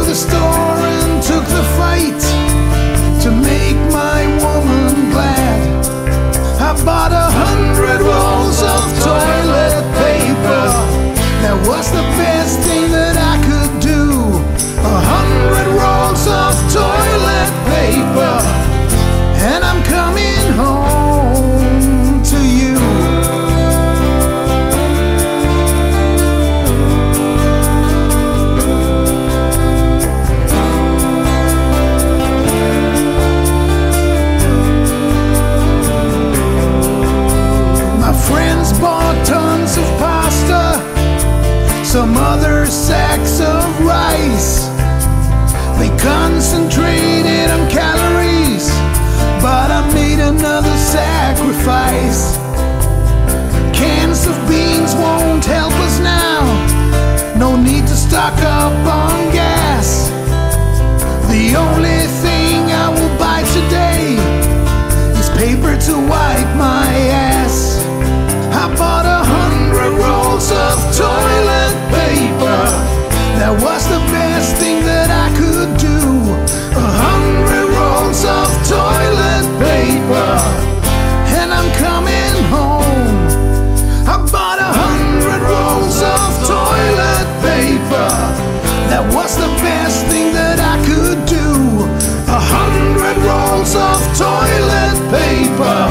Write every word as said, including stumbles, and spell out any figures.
the store and took the fight to make my woman glad. I bought a hundred rolls of toilet paper. That was the best thing that I could do. A hundred rolls of toilet paper, and I'm coming home to you. My friends bought tons of pasta, some other sacks of rice. They concentrated on calories, but I made another sacrifice. Cans of beans won't help us now. No need to stock up on gas. The only thing I will buy today is paper to wipe my ass. I bought a hundred rolls of toilet paper. That was the best thing that I could do. A hundred rolls of toilet paper, and I'm coming home. I bought a hundred rolls of toilet paper. That was the best thing that I could do. A hundred rolls of toilet paper,